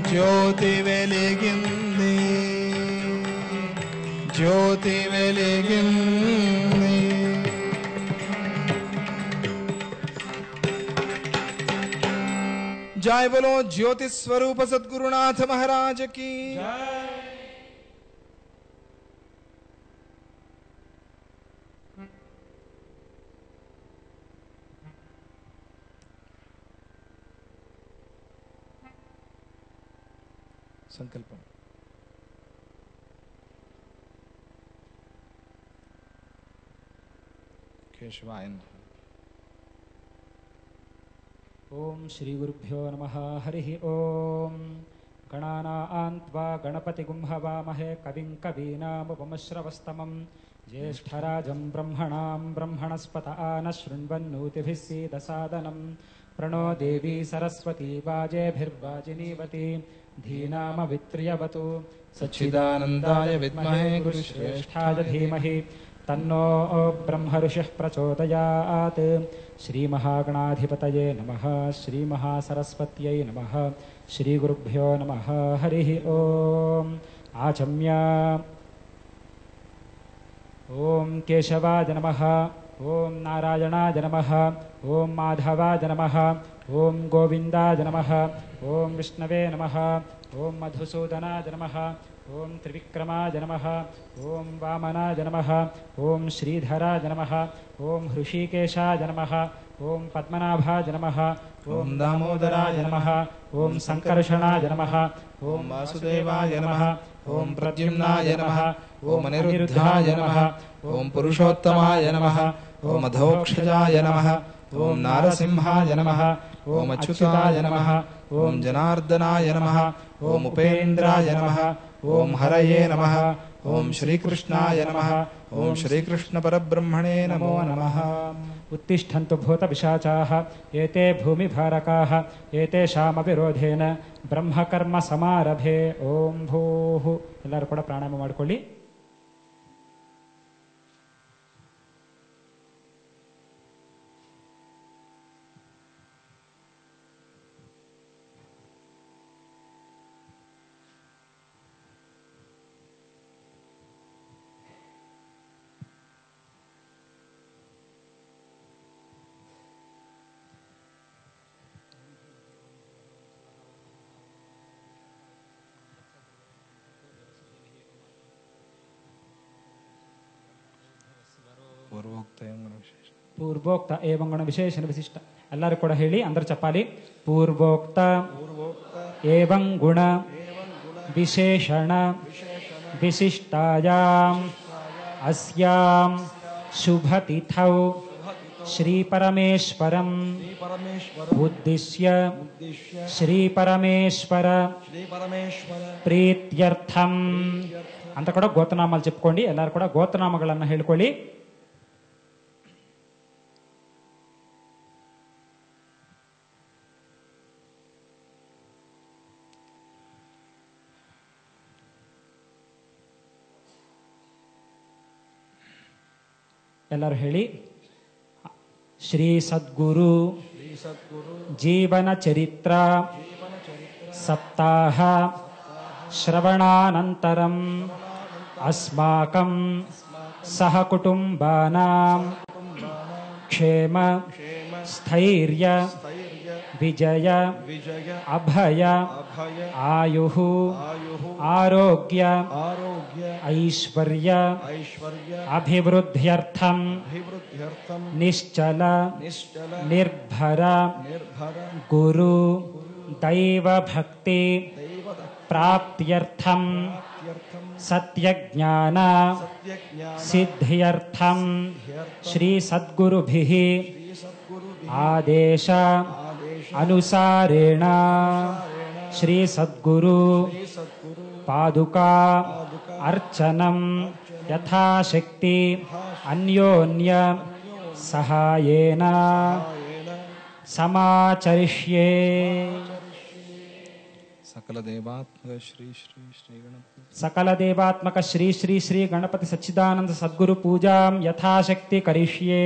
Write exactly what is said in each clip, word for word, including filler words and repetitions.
జ్యోతి వెలిగింది జ్యోతి వెలిగింది. जय बोलो ज्योति स्वरूप सद्गुरुनाथ महाराज की जय. संकल्पम. केशवाय नमः. ओम श्री गुरुभ्यो नमः. हरि ओम. गणानां त्वा गणपतिगुं हवामहे कविं कवीनामुपमश्रवस्तमं ज्येष्ठराजं ब्रह्मणां ब्रह्मणस्पत आनः शृण्वन्नोतिभिः सीदसादनं प्रणो देवी सरस्वती वाजेभिर्वाजिनीवती धीनामवित्र्यवतु सच्चिदानन्दाय विद्महे गुरुश्रेष्ठाय धीमहि तन्नो ब्रह्म ऋषिः प्रचोदयात्. श्रीमहागणाधिपतये नमः. श्रीमहासरस्वत्यै नमः. श्रीगुरुभ्यो नमः. हरिः ओम्. आचम्य. ॐ केशवाय नमः. ॐ नारायणाय नमः. ॐ माधवाय नमः. ॐ गोविन्दाय नमः. ॐ विष्णवे नमः. ॐ मधुसूदनाय नमः. ॐ त्रिविक्रमाय नमः. ॐ वामनाय नमः. ॐ श्रीधराय नमः. ॐ हृषीकेशाय नमः. ॐ पद्मनाभाय नमः. ॐ दामोदराय नमः. ॐ संकर्षणाय नमः. ॐ वासुदेवाय नमः. ॐ प्रद्युम्नाय नमः. ॐ अनिरुद्धाय नमः. ॐ पुरुषोत्तमाय नमः. ॐ अधोक्षजाय नमः. ॐ नारसिंहाय नमः. ॐ अच्युताय नमः. ॐ जनार्दनाय नमः. ॐ उपेन्द्राय नमः. ॐ हरये नमः. ॐ श्रीकृष्णाय नमः. ॐ श्रीकृष्णपरब्रह्मणे नमो नमः. उत्तिष्ठन्तु भूतपिशाचाः एते भूमिभारकाः एतेषामविरोधेन ब्रह्मकर्म समारभे. ಓಂ ಭೂಃ. ಎಲ್ಲರೂ ಕೂಡ ಪ್ರಾಣಾಯಾಮ ಮಾಡಿಕೊಳ್ಳಿ. ಪೂರ್ವೋಕ್ತ ಏವಂ ಗುಣ ವಿಶೇಷಣ ವಿಶಿಷ್ಟ. ಎಲ್ಲರೂ ಕೂಡ ಹೇಳಿ, అందరూ చెప్పాలి. ಪೂರ್ವೋಕ್ತ ಏವಂ ಗುಣ ವಿಶೇಷಣ ವಿಶಿಷ್ಟಾಯಾಂ ಅಸ್ಯಾಂ ಶುಭತಿಥೌ ಶ್ರೀ ಪರಮೇಶ್ವರಂ ಉದ್ದೇಶ್ಯ ಶ್ರೀ ಪರಮೇಶ್ವರ ಪ್ರೀತ್ಯರ್ಥಂ ಅಂತ ಕೂಡ ಗೋತ್ರನಾಮಗಳು చెప్పుకోండి. ಎಲ್ಲರೂ ಕೂಡ ಗೋತ್ರನಾಮಗಳನ್ನು ಹೇಳ್ಕೊಳ್ಳಿ. ಎಲ್ಲರೂ ಹೇಳಿ. ಶ್ರೀ ಸದ್ಗುರು ಜೀವನ ಚರಿತ್ರ ಸಪ್ತಾಹ ಶ್ರವಣಾನಂತರಂ ಅಸ್ಮಾಕಂ ಸಹ ಕುಟುಂಬಾನಾಂ ಕ್ಷೇಮ ಸ್ಥೈರ್ಯ ವಿಜಯ ಅಭಯ ಆಯುಃ ಆರೋಗ್ಯ ಐಶ್ವರ್ಯ ಅಭಿವೃದ್ಧ್ಯರ್ಥಂ ನಿಶ್ಚಲ ನಿರ್ಭರ ಗುರು ದೈವ ಭಕ್ತಿ ಪ್ರಾಪ್ತ್ಯರ್ಥಂ ಸತ್ಯಜ್ಞಾನ ಸಿದ್ಧ್ಯರ್ಥಂ ಶ್ರೀ ಸದ್ಗುರುಭಿಃ ಆದೇಶ ಅನುಸಾರೇಣ ಶ್ರೀ ಸದ್ಗುರು ಪಾದುಕಾ ಅರ್ಚನಂ ಯಥಾಶಕ್ತಿ ಅನ್ಯೋನ್ಯ ಸಹಾಯೇನ ಸಮಾಚರಿಷ್ಯೇ. सकल देवात्मक श्री श्री श्री गणपति सकल देवात्मक श्री श्री श्री गणपति सच्चिदानंद सद्गुरु पूजां यथाशक्ति करिष्ये.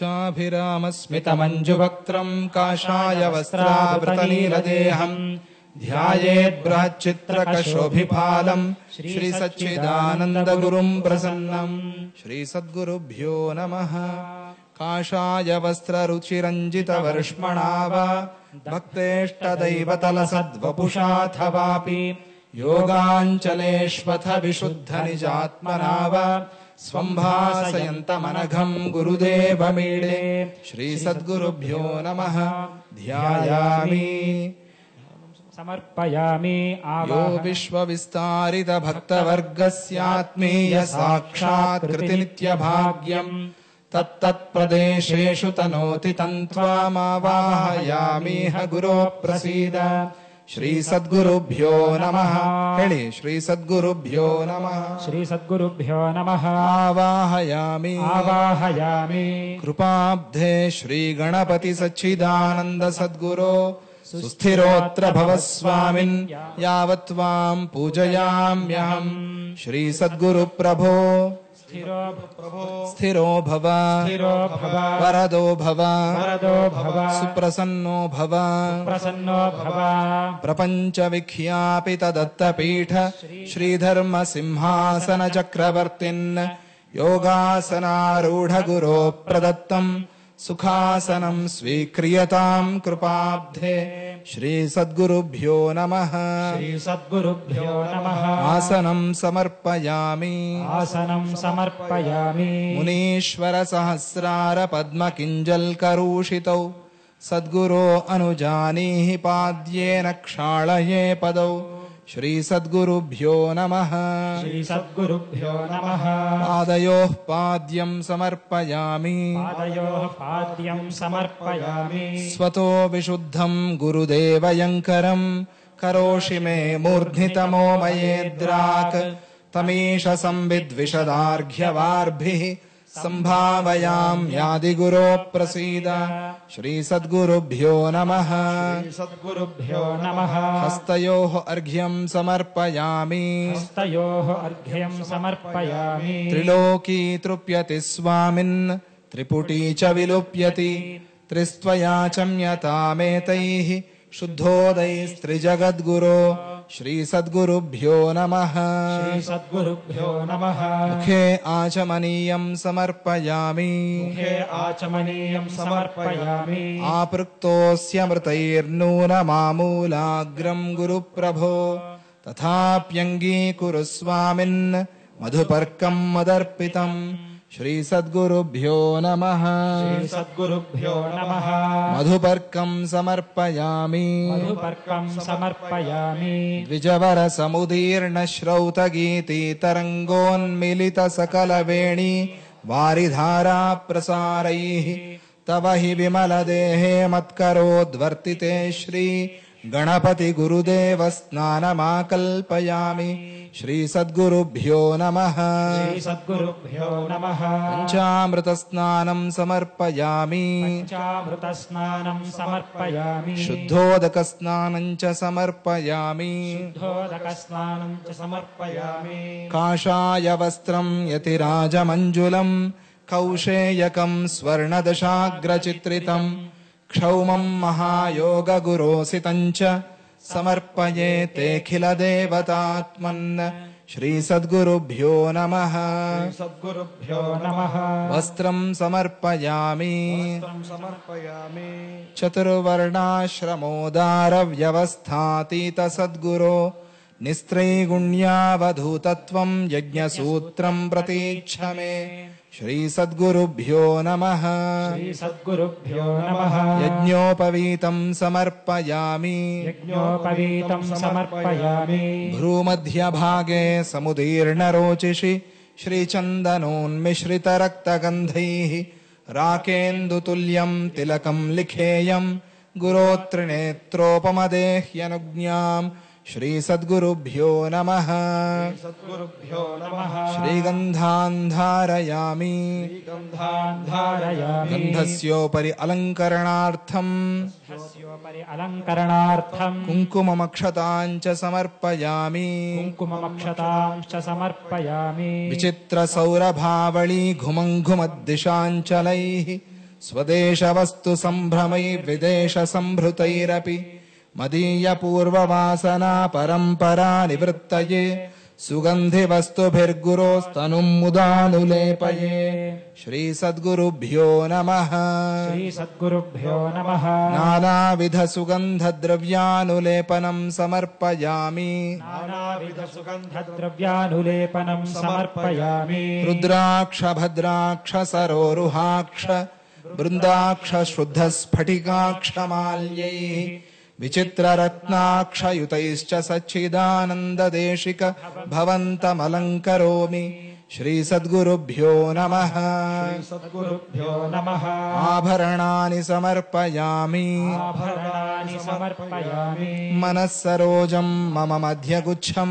कूर्चाभिराम स्मित मंजुवक्त्रं काषाय वस्त्रावृतनीलदेहं ध्यायेत् बृहच्चित्रकशोभिपालम् श्रीसच्चिदानन्दगुरुम् प्रसन्नम्। श्रीसद्गुरुभ्यो नमः। काषाय वस्त्ररुचिरञ्जितवर्ष्मणा वा भक्तेष्टदैवतलसद्वपुषाथवापि योगाञ्चलेष्वथ विशुद्धनिजात्मना वा स्वं भासयन्तमनघम् गुरुदेवमीडे। श्रीसद्गुरुभ्यो नमः। ध्यायामि समर्पयामि यो विश्वविस्तारितभक्तवर्गस्यात्मीय साक्षात्कृतिनित्यभाग्यम् तत्तत्प्रदेशेषु तनोति तन्त्वामावाहयामीह गुरो प्रसीद। श्रीसद्गुरुभ्यो नमः। हेळि श्रीसद्गुरुभ्यो नमः। श्रीसद्गुरुभ्यो नमः। आवाहयामि आवाहयामि कृपाब्धे श्रीगणपति सच्चिदानन्द सद्गुरो सुस्थिरोऽत्र भव स्वामिन् यावत् त्वाम् पूजयाम्यहम्। श्रीसद्गुरुप्रभो स्थिरो प्रभो स्थिरो भव स्थिरो भव वरदो भव वरदो भव सुप्रसन्नो भव प्रसन्नो भव। प्रपञ्चविख्यापितदत्तपीठ श्रीधर्मसिंहासनचक्रवर्तिन् योगासनारूढगुरो प्रदत्तम् सुखासनम् स्वीक्रियताम् कृपाब्धे। श्रीसद्गुरुभ्यो नमः। श्रीसद्गुरुभ्यो नमः। आसनम् समर्पयामि आसनम् समर्पयामि मुनीश्वरसहस्रार पद्मकिञ्जल्करूषितौ सद्गुरो अनुजानीहि पाद्येन क्षाळये पदौ। श्रीसद्गुरुभ्यो नमः। श्रीसद्गुरुभ्यो नमः। पादयोः पाद्यम् समर्पयामि पादयोः पाद्यम् समर्पयामि स्वतो विशुद्धम् गुरुदेवयङ्करम् करोषि मे मूर्ध्नितमो मयेद्राक् तमीश संविद्विशदार्घ्यवार्भिः सम्भावयाम्यादिगुरो प्रसीद। श्रीसद्गुरुभ्यो नमः। श्रीसद्गुरुभ्यो नमः। हस्तयोः अर्घ्यम् समर्पयामि हस्तयोः अर्घ्यम् समर्पयामि त्रिलोकी तृप्यति स्वामिन् त्रिपुटी च विलुप्यति त्रिस्त्वया चम्यतामेतैः शुद्धोदैस्त्रिजगद्गुरो। श्रीसद्गुरुभ्यो नमः। श्रीसद्गुरुभ्यो नमः। मुखे आचमनीयम् समर्पयामि मुखे आचमनीयम् समर्पयामि आपृक्तोऽस्यमृतैर्नूनमामूलाग्रम् गुरुप्रभो तथाप्यङ्गीकुरु स्वामिन् मधुपर्कम् मदर्पितम्। श्रीसद्गुरुभ्यो नमः। श्रीसद्गुरुभ्यो नमः। मधुपर्कम् समर्पयामि मधुपर्कम् समर्पयामि द्विजवरसमुदीर्णश्रौतगीतितरङ्गोन्मिलितसकलवेणी वारिधारा प्रसारैः तव हि विमलदेहे मत्करोद्वर्तिते श्री गणपति गुरुदेव स्नानमाकल्पयामि। श्रीसद्गुरुभ्यो नमः। श्रीसद्गुरुभ्यो नमः। पञ्चामृतस्नानम् समर्पयामि पञ्चामृतस्नानम् समर्पयामि शुद्धोदकस्नानम् च समर्पयामि शुद्धोदकस्नानम् च समर्पयामि काषाय वस्त्रम् यतिराजमञ्जुलम् कौशेयकम् स्वर्णदशाग्रचित्रितम् क्षौमम् महायोगगुरोसितम् च समर्पयेतेऽखिलदेवतात्मन्। श्रीसद्गुरुभ्यो नमः। श्रीसद्गुरुभ्यो नमः। वस्त्रम् समर्पयामि वस्त्रम् समर्पयामि चतुर्वर्णाश्रमोदारव्यवस्थातीत सद्गुरो निस्त्रैगुण्यावधूतत्वम् यज्ञसूत्रम् प्रतीच्छ मे। श्रीसद्गुरुभ्यो नमः। श्रीसद्गुरुभ्यो नमः। यज्ञोपवीतम् समर्पयामि यज्ञोपवीतम् समर्पयामि भ्रूमध्यभागे समुदीर्णरोचिषि श्रीचन्दनोन्मिश्रितरक्तगन्धैः राकेन्दुतुल्यम् तिलकम् लिखेयम् गुरोत्रिनेत्रोपमदेह्यनुज्ञाम्। श्रीसद्गुरुभ्यो नमः। श्रीसद्गुरुभ्यो नमः। श्रीगन्धान् धारयामि श्रीगन्धान् धारयामि गन्धस्योपरि अलङ्करणार्थम् तस्योपरि अलङ्करणार्थम् कुङ्कुममक्षताम् च समर्पयामि कुङ्कुममक्षतांश्च समर्पयामि विचित्रसौरभावळी घुमङ्घुमद्दिशाञ्चलैः स्वदेशवस्तु सम्भ्रमै विदेशसम्भृतैरपि मदीयपूर्ववासना परम्परा निवृत्तये सुगन्धिवस्तुभिर्गुरोस्तनुं मुदानुलेपये श्रीसद्गुरुभ्यो नमः। श्रीसद्गुरुभ्यो नमः। नानाविधसुगन्धद्रव्यानुलेपनं समर्पयामि नानाविधसुगन्धद्रव्यानुलेपनं समर्पयामि रुद्राक्ष भद्राक्ष सरोरुहाक्ष बृन्दाक्ष शुद्धस्फटिकाक्षमाल्यैः विचित्ररत्नाक्षयुतैश्च सच्चिदानन्ददेशिक भवन्तमलङ्करोमि श्रीसद्गुरुभ्यो नमः। श्रीसद्गुरुभ्यो नमः। आभरणानि समर्पयामि आभरणानि समर्पयामि मनः सरोजं मम मध्यगुच्छं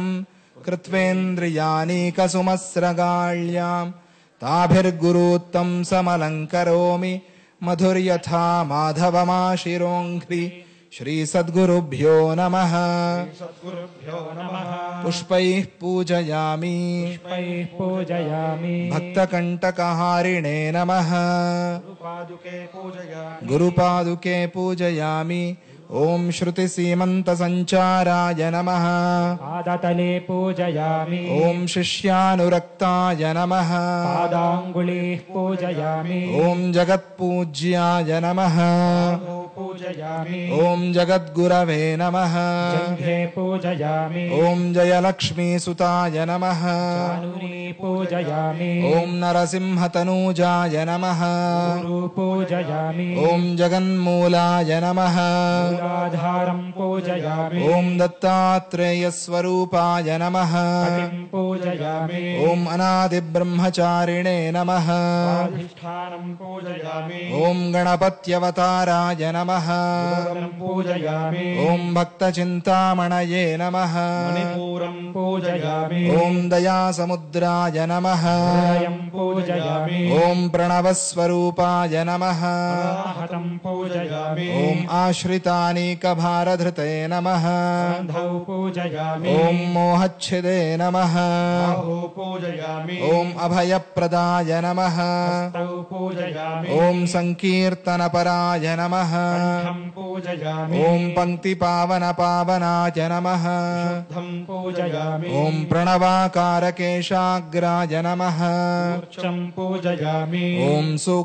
कृत्वेन्द्रियानीकसुमस्रगाळ्यां ताभिर्गुरुत्तं समलङ्करोमि मधुर्यथा माधवमाशिरोङ्घ्रि श्रीसद्गुरुभ्यो नमः। श्रीसद्गुरुभ्यो नमः। पुष्पैः पूजयामि पुष्पैः पूजयामि भक्तकण्टकहारिणे नमः। गुरुपादुके पूजयामि गुरुपादुके पूजयामि ॐ श्रुतिसीमन्तसञ्चाराय नमः। पादतले पूजयामि ॐ शिष्यानुरक्ताय नमः। पादाङ्गुलीः पूजयामि ॐ जगत्पूज्याय नमः। पूजयामि ॐ जगद्गुरवे नमः। जङ्घे पूजयामि ॐ जयलक्ष्मीसुताय नमः। चानुनी पूजयामि ॐ नरसिंहतनूजाय नमः। गुरु पूजयामि ॐ जगन्मूलाय नमः। मूलाधारं पूजयामि ॐ दत्तात्रेयस्वरूपाय नमः। पतिं पूजयामि ॐ अनादिब्रह्मचारिणे नमः। स्वाधिष्ठानं पूजयामि ॐ गणपत्यवताराय नमः। गुरुं पूजयामि ॐ भक्तचिन्तामणये नमः। मणिपूरं पूजयामि ॐ दयासमुद्राय नमः। हृदयं पूजयामि ॐ प्रणवस्वरूपाय नमः। अनाहतं पूजयामि ॐ आश्रितानीकभारधृते नमः। गन्धौ पूजयामि ॐ मोहच्छिदे नमः। बाहु पूजयामि ॐ अभयप्रदाय नमः। हस्तौ पूजयामि ॐ सङ्कीर्तनपराय नमः। कण्ठं पूजयामि ॐ पङ्क्तिपावनपावनाय नमः। शुद्धं पूजयामि ॐ प्रणवाकारकेशाग्राय नमः। मूर्च्छं पूजयामि ॐ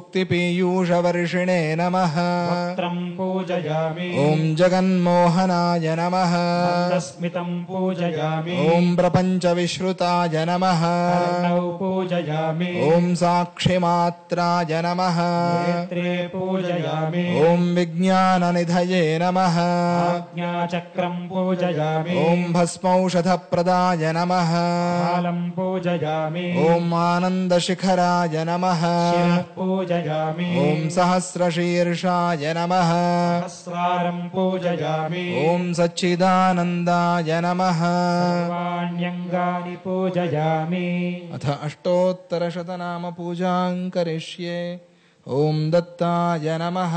सूक्तिपीयूषवर्षिणे नमः। वक्त्रं पूजयामि ॐ जगन्मोहनाय नमः। मन्दस्मितं पूजयामि ॐ प्रपञ्चविश्रुताय नमः। कर्णौ पूजयामि ॐ साक्षिमात्राय नमः। नेत्रे पूजयामि ॐ विज्ञाननिधये नमः। आज्ञाचक्रं पूजयामि ॐ भस्मौषधप्रदाय नमः। कालं पूजयामि ॐ आनन्दशिखराय नमः। शिरः पूजयामि ॐ सहस्रशीर्षाय नमः। सहस्रारं पूजयामि ॐ सच्चिदानन्दाय नमः। सर्वाण्यङ्गानि पूजयामि अथ अष्टोत्तरशतनाम पूजां करिष्ये। ॐ दत्ताय नमः।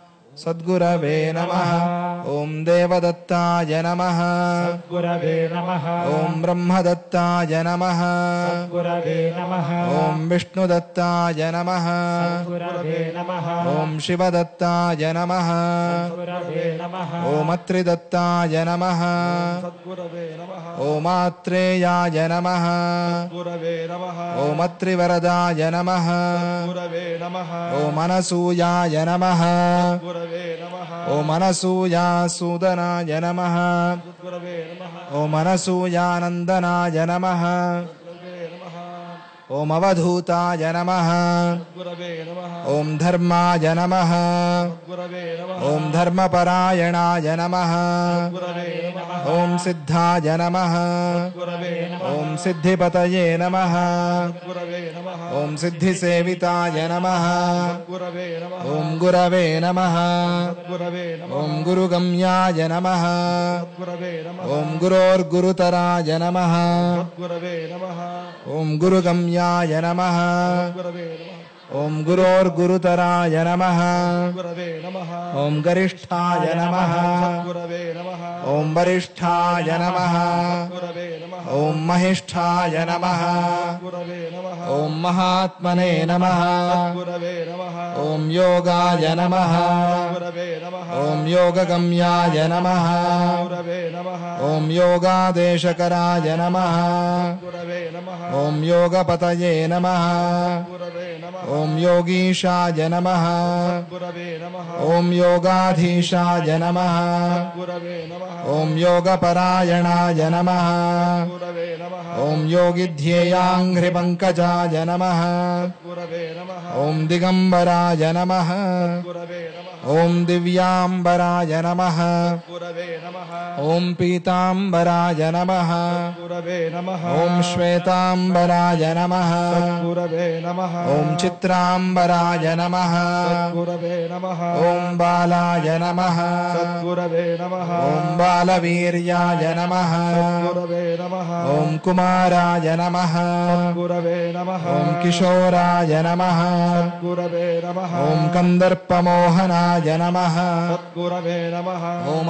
सद्गुरवे नमः। ॐ देवदत्ताय नमः। सद्गुरवे नमः ॐ ब्रह्मदत्ताय नमः। सद्गुरवे नमः ॐ विष्णुदत्ताय नमः। सद्गुरवे नमः ॐ शिवदत्ताय नमः। सद्गुरवे नमः ॐ अत्रिदत्ताय नमः। सद्गुरवे नमः। ॐ आत्रेयाय नमः। गुरवे नमः। ॐ अत्रिवरदाय नमः। गुरवे नमः। ॐ अनसूयाय नमः। गुरवे नमः। ॐ अनसूयासूदनाय नमः। गुरवे नमः। ॐ अनसूयानन्दनाय नमः। गुरवे नमः। ॐ अवधूताय नमः। गुरवे नमः। ॐ धर्माय नमः। गुरवे नमः। ॐ धर्मपरायणाय नमः। गुरवे नमः। ॐ सिद्धाय नमः। गुरवे नमः। ॐ सिद्धिपतये नमः। गुरवे नमः। ॐ सिद्धिसेविताय नमः। गुरवे नमः। ॐ गुरवे नमः। गुरवे नमः। ॐ गुरुगम्याय नमः। गुरवे नमः। ॐ गुरोर्गुरुतराय नमः। गुरवे नमः। ॐ गुरुगम्याय नमः। गुरवे नमः। ॐ गुरोर्गुरुतराय नमः। गुरवे नमः। ॐ गरिष्ठाय नमः। गुरवे नमः। ॐ वरिष्ठाय नमः गुरवे नमः ॐ महिष्ठाय नमः गुरवे नमः ॐ महात्मने नमः गुरवे नमः ॐ योगाय नमः गुरवे नमः ॐ योगगम्याय नमः गुरवे नमः ॐ योगादेशकराय नमः गुरवे नमः ॐ योगपतये नमः गुरवे नमः ॐ योगीशाय नमः गुरवे नमः ॐ योगाधीशाय नमः गुरवे नमः ॐ योगपरायणाय नमः गुरवे नमः ॐ योगिध्येयाङ्घ्रिपङ्कजाय नमः गुरवे नमः ॐ दिगम्बराय नमः गुरवे नमः ॐ दिव्याम्बराय नमः गुरवे नमः ॐ पीताम्बराय नमः गुरवे नमः ॐ श्वेताम्बराय नमः गुरवे नमः ॐ चित्राम्बराय नमः गुरवे नमः ॐ बालाय नमः गुरवे नमः ॐ बालवीर्याय नमः गुरवे नमः ॐ कुमाराय नमः गुरवे नमः ॐ किशोराय नमः गुरवे नमः ॐ कन्दर्पमोहनाय नमः गुरवे नमः ॐ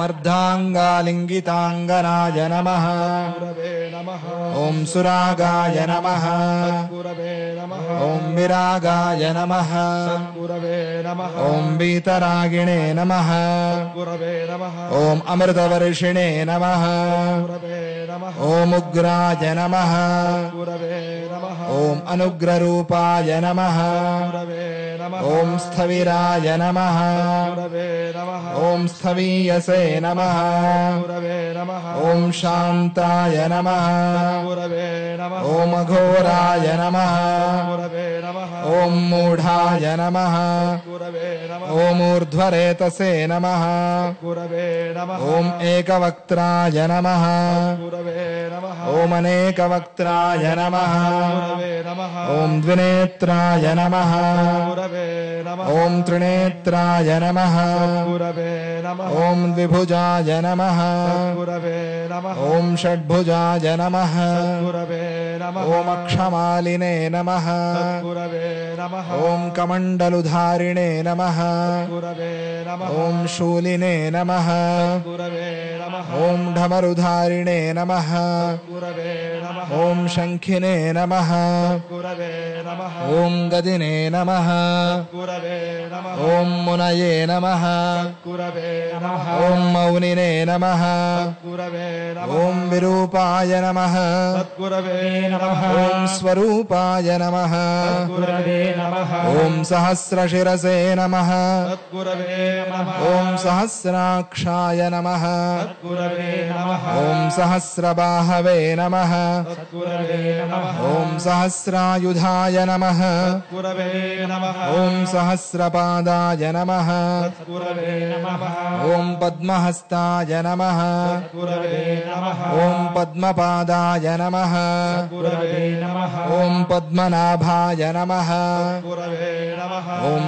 अर्धाङ्गालिङ्गिताङ्गनाय नमः गुरवे नमः ॐ सुरागाय नमः गुरवे नमः ॐ विरागाय नमः गुरवे नमः ॐ वीतरागिणे नमः गुरवे नमः ॐ अमृतवर्षिणे नमः गुरवे नमः ॐ उग्राय नमः गुरवे नमः ॐ अनुग्ररूपाय नमः गुरवे नमः ॐ स्थविराय नमः गुरवे नमः ॐ स्थवीयसे नमः गुरवे नमः ॐ शान्ताय नमः गुरवे नमः ॐ अघोराय नमः गुरवे नमः ॐ मूढाय नमः गुरवे नमः ॐ ऊर्ध्वरेतसे नमः गुरवे नमः ॐ एकवक्त्राय नमः गुरवे नमः ॐ अनेकवक्त्राय नमः गुरवे नमः ॐ द्विनेत्राय नमः गुरवे नमः ॐ त्रिनेत्राय नमः गुरवे नमः ॐ द्विभुजाय नमः गुरवे नमः ॐ षड्भुजाय नमः गुरवे नमः ॐ अक्षमालिने नमः गुरवे नमः ॐ कमण्डलुधारिणे नमः गुरवे नमः ॐ शूलिने नमः गुरवे नमः ॐ ढमरुधारिणे नमः गुरवे नमः ॐ शङ्खिने नमः गुरवे नमः ॐ गदिने नमः गुरवे नमः ॐ मुनये नमः गुरवे नमः ॐ मौनिने नमः गुरवे नमः ॐ विरूपाय नमः गुरवे नमः ॐ स्वरूपाय नमः गुरवे नमः ॐ सहस्रशिरसे नमः गुरवे नमः ॐ सहस्राक्षाय नमः गुरवे नमः ॐ सहस्रबाहवे नमः गुरवे नमः ॐ सहस्रायुधाय नमः गुरवे नमः ॐ सहस्रपादाय नमः गुरवे नमः ॐ पद्महस्ताय नमः गुरवे नमः ॐ पद्मपादाय नमः गुरवे नमः ॐ पद्मनाभाय नमः गुरवे नमः ॐ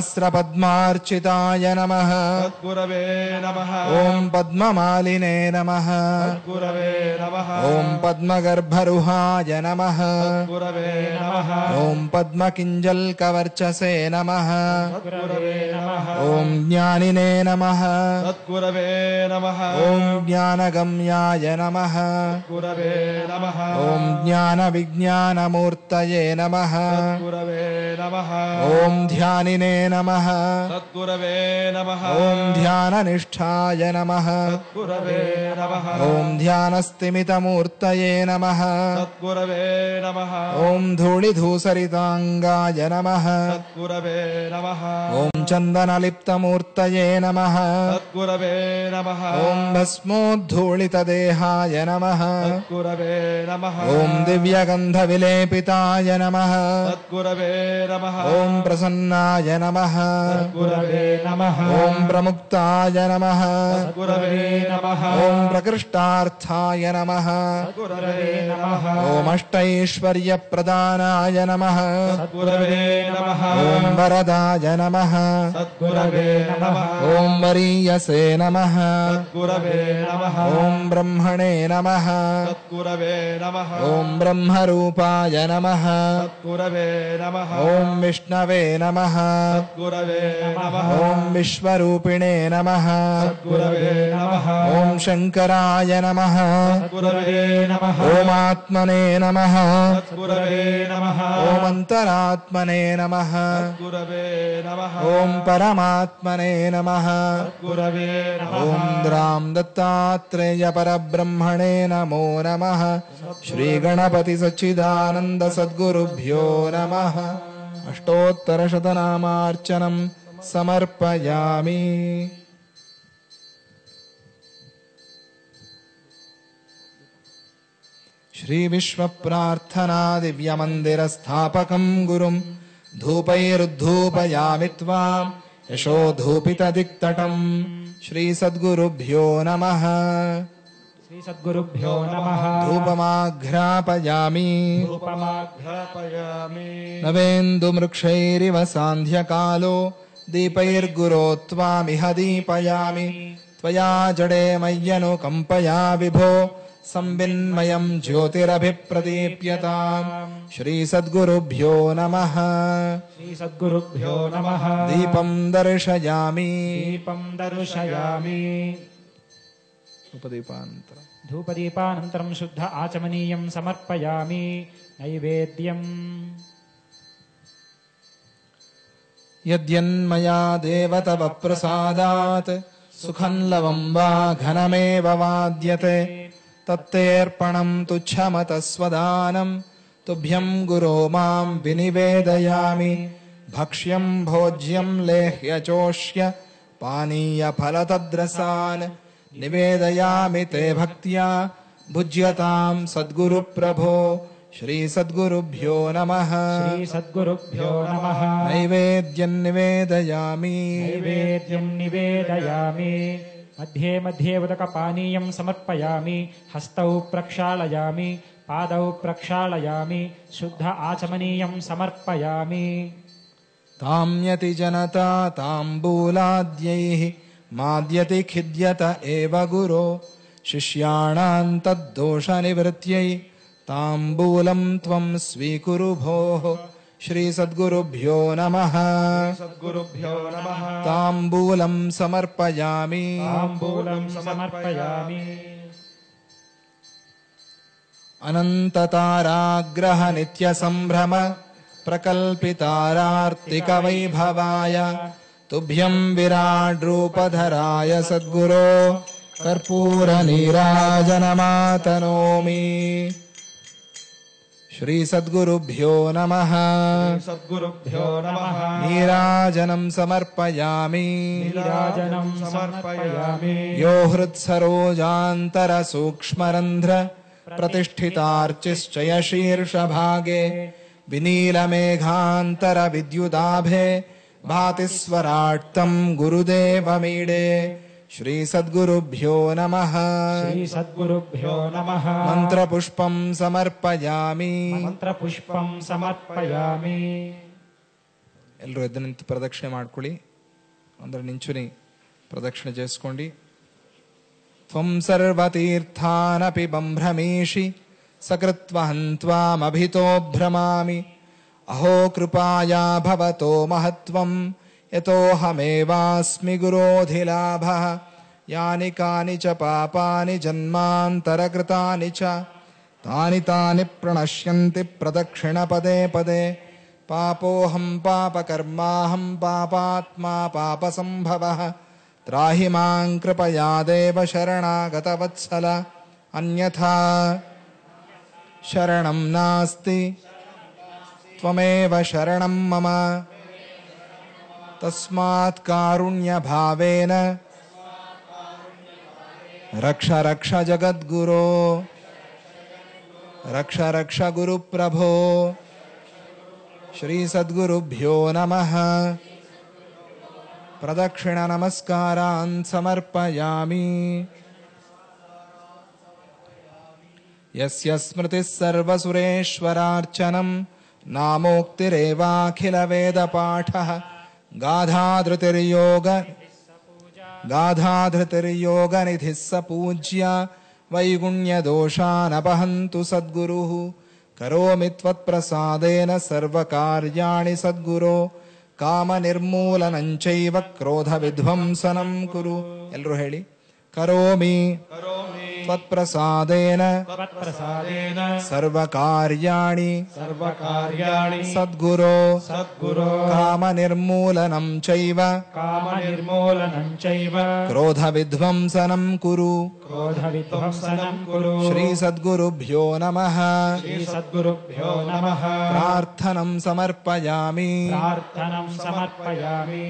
सहस्रपद्मार्चिताय नमः गुरवे नमः ॐ पद्ममालिने नमः गुरवे नमः ॐ पद्मगर्भरुहाय नमः गुरवे नमः ॐ पद्मकिञ्जल्कवर्चसे नमः गुरवे नमः ॐ ज्ञानिने नमः सद्गुरवे नमः ॐ ज्ञानगम्याय नमः गुरवे नमः ॐ ज्ञानविज्ञानमूर्तये नमः गुरवे नमः ॐ ध्यानिने नमः सद्गुरवे नमः ॐ ध्याननिष्ठाय नमः गुरवे नमः ॐ ध्यानस्तिमितमूर्तये नमः सद्गुरवे नमः ॐ धूलिधूसरिताङ्गाय नमः गुरवे नमः ॐ चन्दनलिप्तमूर्तये नमः सद्गुरवे नमः ॐ भस्मोद्धूलितदेहाय नमः गुरवे नमः ॐ दिव्यगन्धविलेपिताय नमः सद्गुरवे नमः ॐ प्रसन्नाय नमः गुरवे नमः ॐ प्रमुक्ताय नमः गुरवे नमः ॐ प्रकृष्टार्थाय नमः गुरवे नमः ॐ अष्टैश्वर्य ऐश्वर्यप्रदानाय नमः सद्गुरवे नमः ॐ वरदाय नमः सद्गुरवे नमः ॐ वरीयसे नमः सद्गुरवे नमः ॐ ब्रह्मणे नमः सद्गुरवे नमः ॐ ब्रह्मरूपाय नमः सद्गुरवे नमः ॐ विष्णवे नमः सद्गुरवे नमः ॐ विश्वरूपिणे नमः सद्गुरवे नमः ॐ शङ्कराय नमः सद्गुरवे नमः ॐ आत्मने नमः सद्गुरवे नमः ॐ अन्तरात्मने नमः सद्गुरवे नमः ॐ परमात्मने नमः सद्गुरवे नमः ॐ द्रां दत्तात्रेय परब्रह्मणे नमो नमः श्रीगणपति सच्चिदानन्द सद्गुरुभ्यो नमः अष्टोत्तरशतनामार्चनं समर्पयामि। श्रीविश्वप्रार्थना दिव्यमन्दिरस्थापकं गुरुं धूपैरुद्धूपयामि त्वां यशोधूपितदिक्तटं श्रीसद्गुरुभ्यो नमः। श्रीसद्गुरुभ्यो नमः। धूपमाघ्रापयामि धूपमाघ्रापयामि नवेन्दुमृक्षैरिव सान्ध्यकालो दीपैर्गुरो त्वामिह दीपयामि त्वया जडे मय्यनुकम्पया विभो संविन्मयं ज्योतिरभिप्रदीप्यताम् श्रीसद्गुरुभ्यो नमः। श्रीसद्गुरुभ्यो नमः। दीपं दर्शयामि दीपं दर्शयामि उपदीपानन्तरम् धूपदीपानन्तरं शुद्ध आचमनीयं समर्पयामि नैवेद्यम्। यद्यन्मया देव तव प्रसादात् सुखं लवं वा घनमेव वाद्यते तत्तेऽर्पणं तुच्छमतस्वदानं तुभ्यं गुरो मां विनिवेदयामि। भक्ष्यं भोज्यं लेह्यचोष्य पानीयफलतद्रसान् निवेदयामि ते भक्त्या भुज्यतां सद्गुरुप्रभो श्रीसद्गुरुभ्यो नमः। श्रीसद्गुरुभ्यो नमः। नैवेद्यं निवेदयामि नैवेद्यं निवेदयामि मध्ये मध्ये उदकपानीयं समर्पयामि हस्तौ प्रक्षालयामि पादौ प्रक्षालयामि शुद्ध आचमनीयं समर्पयामि। ताम्यति जनता ताम्बूलाद्यैः माद्यति खिद्यत एव गुरो शिष्याणां तद्दोषनिवृत्यै ताम्बूलं त्वं स्वीकुरु भोः श्रीसद्गुरुभ्यो नमः। सद्गुरुभ्यो नमः। ताम्बूलं समर्पयामि ताम्बूलं समर्पयामि अनन्तताराग्रह नित्यसम्भ्रम प्रकल्पितारार्तिकवैभवाय तुभ्यं विराड्रूपधराय सद्गुरो कर्पूरनीराजनमातनोमि श्रीसद्गुरुभ्यो नमः। सद्गुरुभ्यो नमः। नीराजनं समर्पयामि नीराजनं समर्पयामि यो हृत्सरोजान्तरसूक्ष्मरन्ध्र प्रतिष्ठितार्चिश्चय शीर्षभागे विनीलमेघान्तरविद्युदाभे भाति स्वराट्तं गुरुदेवमीडे श्रीसद्गुरुभ्यो नमः। श्रीसद्गुरुभ्यो नमः। मन्त्रपुष्पं समर्पयामि ಮಂತ್ರಪುಷ್ಪಂ ಸಮರ್ಪಯಾಮಿ ಎಲ್ಲರೂ ಎದ್ದು ನಿಂತು ಪ್ರದಕ್ಷಿಣೆ ಮಾಡ್ಕೊಳ್ಳಿ. ಅಂದರೆ ನಿಂಚುನಿ ಪ್ರದಕ್ಷಿಣೆ చేసుకోండి. ತ್ವಂ ಸರ್ವತೀರ್ಥಾನಪಿ ಬಂಭ್ರಮೀಷಿ ಸಕೃತ್ವಹಂ ತ್ವಾಮಭಿತೋ ಭ್ರಮಾಮಿ ಅಹೋ ಕೃಪಾಯಾ ಭವತೋ ಮಹತ್ವಂ ಯತೋಹಮೇವಾಸ್ಮಿ ಗುರೋಧಿಲಾಭಃ ಯಾನಿ ಕಾನಿ ಚ ಪಾಪಾನಿ ಜನ್ಮಾಂತರಕೃತಾನಿ ಚ ತಾನಿ ತಾನಿ ಪ್ರಣಶ್ಯಂತಿ ಪ್ರದಕ್ಷಿಣ ಪದೇ ಪದೇ ಪಾಪೋಹಂ ಪಾಪಕರ್ಮಾಹಂ ಪಾಪಾತ್ಮಾ ಪಾಪಸಂಭವಃ ತ್ರಾಹಿ ಮಾಂ ಕೃಪಯಾ ದೇವ ಶರಣಾಗತವತ್ಸಲ ಅನ್ಯಥಾ ಶರಣಂ ನಾಸ್ತಿ ತ್ವಮೇವ ಶರಣಂ ಮಮ ತಸ್ಮಾತ್ ಕಾರುಣ್ಯಭಾವೇನ ರಕ್ಷ ರಕ್ಷ ಜಗದ್ಗುರೋ ರಕ್ಷ ರಕ್ಷ ಗುರುಪ್ರಭೋ ಶ್ರೀಸದ್ಗುರುಭ್ಯೋ ನಮಃ. ಪ್ರದಕ್ಷಿಣ ನಮಸ್ಕಾರಾನ್ ಸಮರ್ಪಯಾಮಿ. यस्य स्मृतिः सर्वसुरेश्वरार्चनं नामोक्तिरेवाखिलवेदपाठः गाधाधृतिर्योग गाधाधृतिर्योगनिधिः स पूज्य वैगुण्यदोषानपहन्तु सद्गुरुः करोमि त्वत्प्रसादेन सर्वकार्याणि सद्गुरो कामनिर्मूलनञ्चैव क्रोधविध्वंसनं कुरु एल्रू ಹೇಳಿ करोमि त्वत्प्रसादेन त्वत्प्रसादेन सर्वकार्याणि सर्वकार्याणि सद्गुरो सद्गुरो कामनिर्मूलनं चैव कामनिर्मूलनं चैव क्रोधविध्वंसनं कुरु क्रोधविध्वंसनं कुरु श्री सद्गुरुभ्यो नमः श्री सद्गुरुभ्यो नमः प्रार्थनं समर्पयामि प्रार्थनं समर्पयामि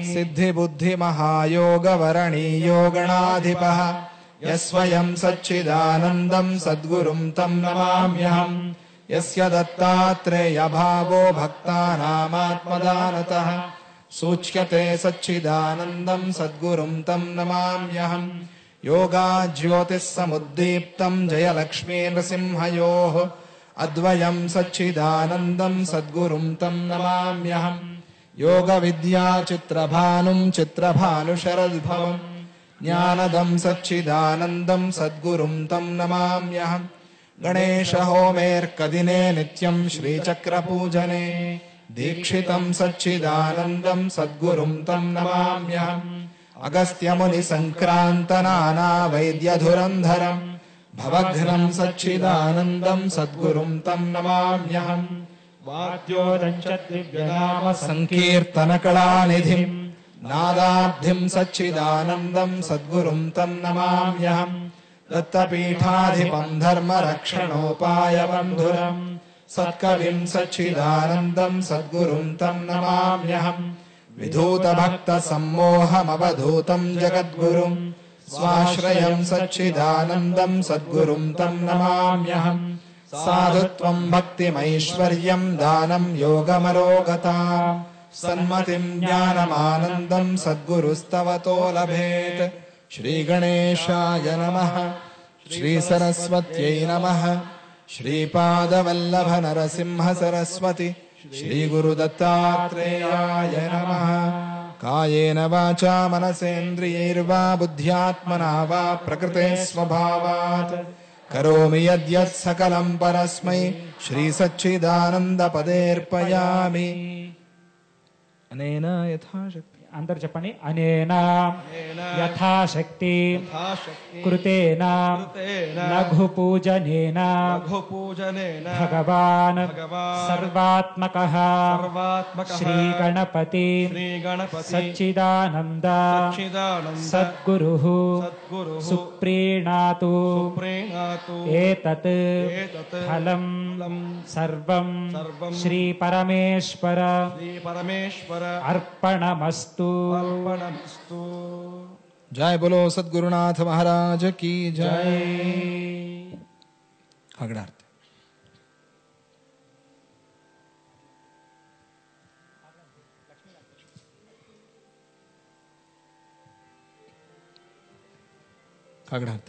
सिद्धिबुद्धिमहायोगवरणीयोगणाधिपः यस्वयं सच्चिदानन्दं सद्गुरुं तं नमाम्यहम् यस्य दत्तात्रेयभावो भक्तानामात्मदानतः सूच्यते सच्चिदानन्दं सद्गुरुं तं नमाम्यहम् योगाज्योतिस्समुद्दीप्तं जयलक्ष्मी नृसिंहयोः अद्वयं सच्चिदानन्दं सद्गुरुं तं नमाम्यहम् योगविद्याचित्रभानुं चित्रभानुशरद्भवम् ज्ञानदं सच्चिदानन्दं सद्गुरुं तं नमाम्यहम् गणेशहोमेऽर्कदिने नित्यं श्रीचक्रपूजने दीक्षितं सच्चिदानन्दं सद्गुरुं तं नमाम्यहम् अगस्त्यमुनिसङ्क्रान्तनानावैद्यधुरन्धरम् भवघ्नं सच्चिदानन्दं सद्गुरुं तं नमाम्यहम् वाद्योदञ्च दिव्यनाम सङ्कीर्तनकलानिधिम् नादाब्धिं सच्चिदानन्दं सद्गुरुं तं नमाम्यहम् दत्तपीठाधिपं धर्मरक्षणोपायबन्धुरम् सत्कविं सच्चिदानन्दं सद्गुरुं तं नमाम्यहम् विधूतभक्तसम्मोहमवधूतं जगद्गुरुं स्वाश्रयं सच्चिदानन्दं सद्गुरुं तं नमाम्यहम् साधुत्वं भक्तिमैश्वर्यं दानं योगमरोगता सन्मतिं ज्ञानमानन्दं सद्गुरुस्तवतो लभेत् श्रीगणेशाय नमः श्रीसरस्वत्यै नमः श्रीपादवल्लभ नरसिंह सरस्वती श्रीगुरुदत्तात्रेयाय नमः कायेन वाचा मनसेन्द्रियैर्वा बुद्ध्यात्मना वा प्रकृते स्वभावात् करोमि यद्यत् सकलं परस्मै श्रीसच्चिदानन्दपदेऽर्पयामि अनेन यथाशक्ति अंदर చెప్పండి అనేన యథాశక్తి కృతేన లఘు పూజనేన భగవాన్ సర్వాత్మకః శ్రీ గణపతి సచ్చిదానంద సద్గురుః సుప్రీణాతు ఏతత్ ఫలం సర్వం శ్రీ పరమేశ్వర अर्पणमस्तु अर्पणमस्तु। जय बोलो सद्गुरुनाथ महाराज की जय। खगड़ार्थ खगड़ार्थ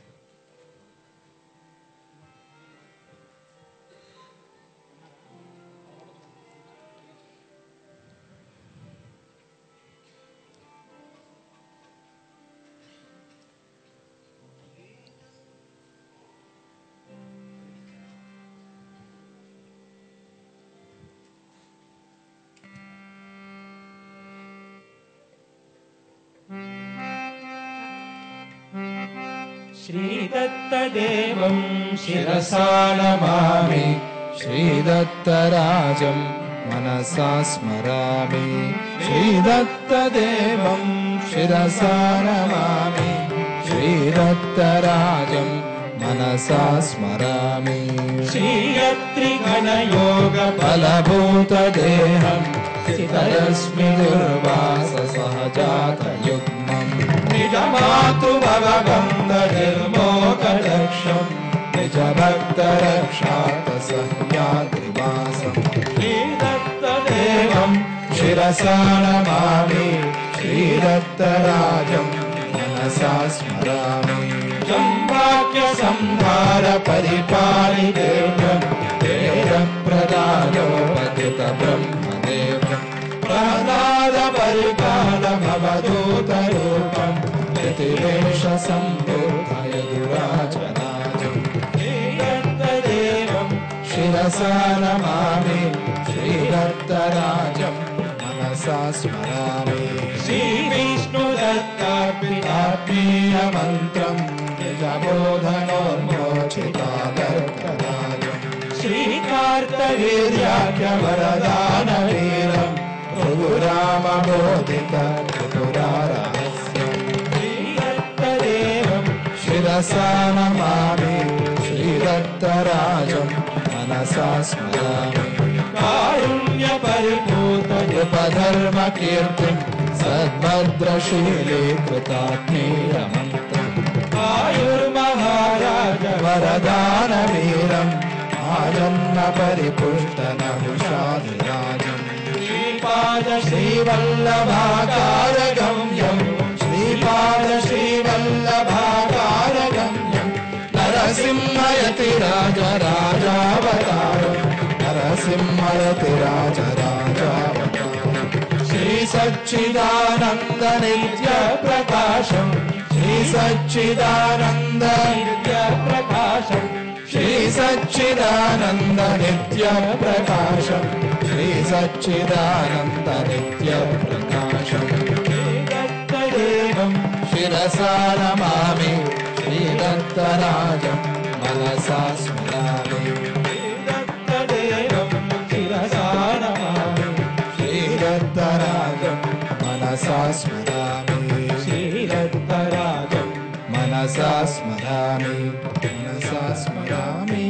श्रीदत्तदेवं शिरसा नमामि श्रीदत्तराजं मनसा स्मरामि श्रीदत्तदेवं शिरसा नमामि श्रीदत्तराजं मनसा स्मरामि श्रीयत्रिगणयोगफलभूतदेहं सितरश्मि दुर्वाससहजातयुग्मम् निजमातृभवबन्धनिर्मोहदक्षं निजभक्तरक्षार्थसह्याद्रिवासं श्रीदत्तदेवं शिरसा नमामि श्रीदत्तराजं मनसा स्मरामि संहार परिपालि देव्यं वेदप्रदायो पतित ब्रह्मदेव्यं प्रह्लाद परिपाल भवदूतरूपं यतिवेश सम्बुद्धय दुराचराजं श्रीदत्तदेवं शिरसा नमामि श्रीदत्तराजं मनसा स्मरामि श्रीविष्णुदत्तात्मकीय मन्त्रं निजबोधनोन्मोचितादर्कराजं श्रीकार्तवीर्याख्यवरदानवीरं रघुरामबोधित त्रिपुरारहस्यं श्रीदत्तदेवं शिरसा नमामि श्रीदत्तराजं मनसा स्मरामि कारुण्यपरिपूत नृपधर्मकीर्तिं सद्भद्रशीलीकृतात्मीयमन्त्रम् आयुर्महाराज वरदानवीरम् आजन्म परिपुष्टनहुषाधिराजम् श्रीपाद श्रीवल्लभाकारगम्यं श्रीपाद श्रीवल्लभाकारगम्यं नरसिंहयतिराज राजावतारम् नरसिंहयतिराज राजावतारम् श्री सच्चिदानंद नित्य प्रकाशम श्री सच्चिदानंद नित्य प्रकाशम श्री सच्चिदानंद नित्य प्रकाशम श्री सच्चिदानंद नित्य प्रकाशम श्रीदत्तदेवं शिरसा नमामि श्रीदत्तराजं मनसा स्मरामि श्रीदत्तदेवं शिरसा नमामि श्रीदत्तराजं मनसा स्मरामि श्रीदत्तराजं मनसा स्मरामि मनसा स्मरामि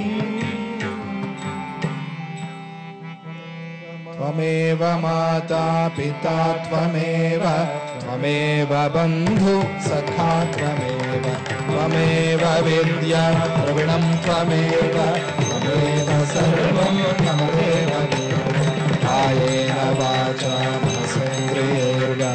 त्वमेव माता पिता त्वमेव त्वमेव बन्धु सखा त्वमेव त्वमेव विद्या द्रविणं त्वमेव त्वमेव सर्वं त्वमेव कायेन वाचा मनसेन्द्रियैर्वा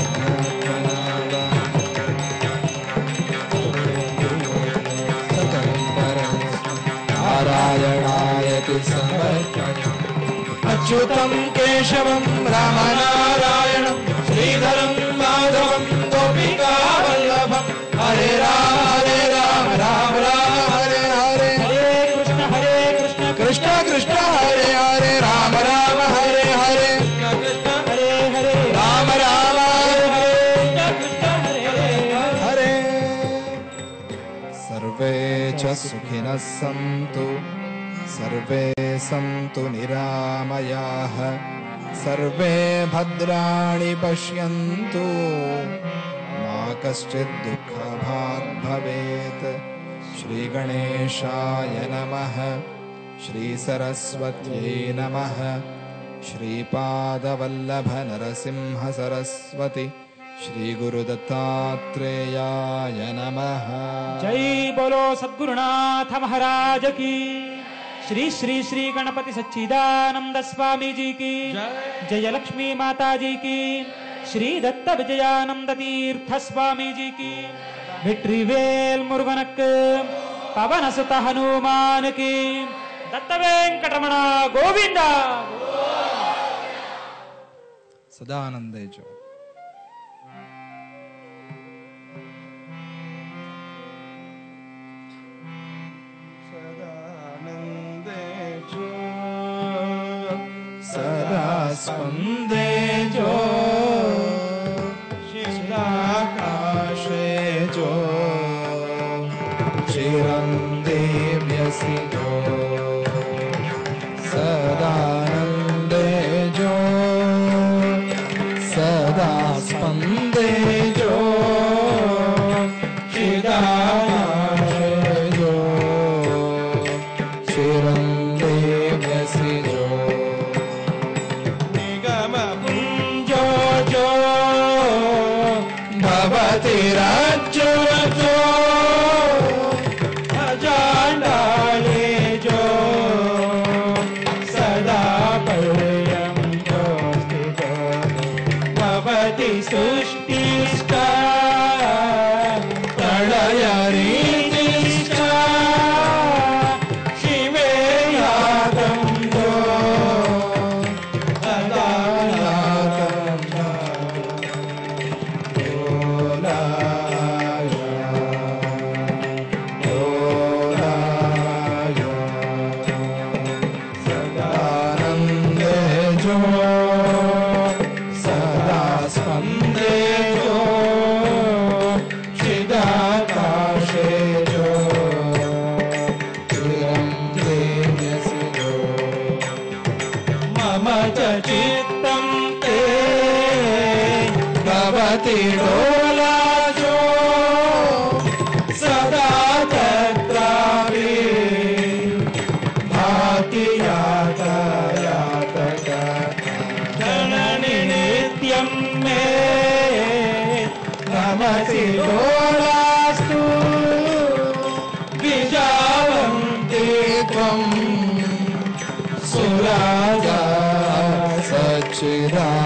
नारायणायति समर्पयामि अच्युतं केशवं रामनारायणं श्रीधरं माधवं गोपिकावल्लभं हरे राम हरे राम राम राम हरे हरे हरे कृष्ण हरे कृष्ण कृष्ण कृष्ण हरे हरे राम राम हरे हरे कृष्ण हरे हरे राम राम हरे हरे कृष्ण हरे हरे सर्वे च सुखिनः सन्तु सर्वे सन्तु निरामयाः सर्वे भद्राणि पश्यन्तु मा कश्चित् दुःखभाग् भवेत् श्रीगणेशाय नमः श्रीसरस्वत्यै नमः श्रीपादवल्लभ नरसिंह सरस्वती श्री गुरुदत्तात्रेयाय नमः। जय बोलो सद्गुरुनाथ महाराज की। श्री श्री श्री गणपति सच्चिदानंद स्वामी जी की जय। लक्ष्मी माता जी की। श्री दत्त विजयानंद तीर्थ स्वामी जी की। विट्रिवेल मुरुगनक पवन सुत हनुमान की। दत्त वेंकटरमण गोविंदा। सदानंदे जो सदा स्पंदे जो शिलाकाशे जो चिरंदेव्यसि जो सदानंदे जो सदा स्पंदे जो शिलाकाशे जो चिरंदेव्यसि जो भवति राज्यो जो अजांडाले जो भाति डोलाजो सदा तत्रापि भाति यातायातक जननि नित्यं मे नमसि डोलास्तु विजावन्ति त्वं सुराजा सच्चिदानन्द